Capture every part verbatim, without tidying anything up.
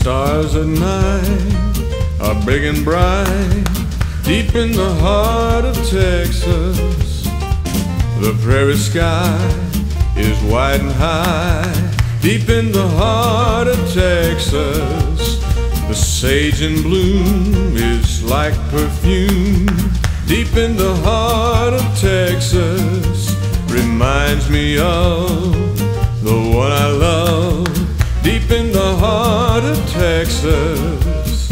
stars at night are big and bright, deep in the heart of Texas. The prairie sky is wide and high, deep in the heart of Texas. The sage in bloom is like perfume, deep in the heart of Texas. Reminds me of the one I love, deep in the heart of Texas.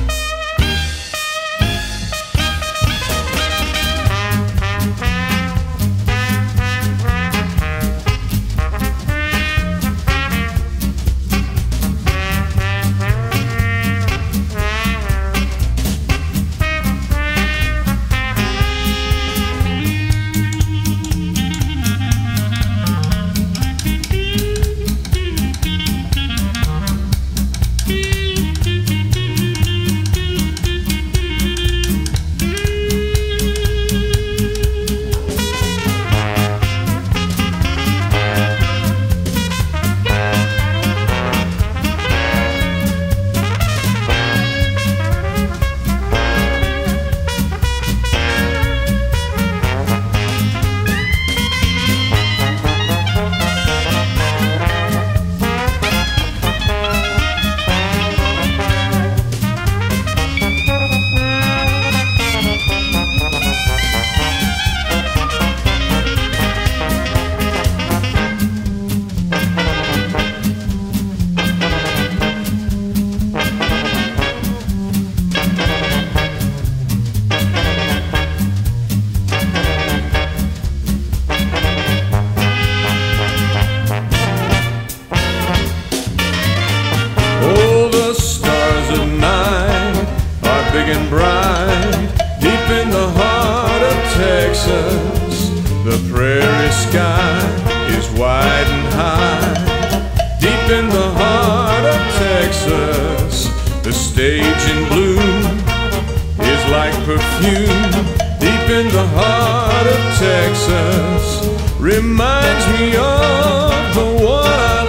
Big and bright, deep in the heart of Texas. The prairie sky is wide and high, deep in the heart of Texas. The stage in bloom is like perfume, deep in the heart of Texas. Reminds me of the one I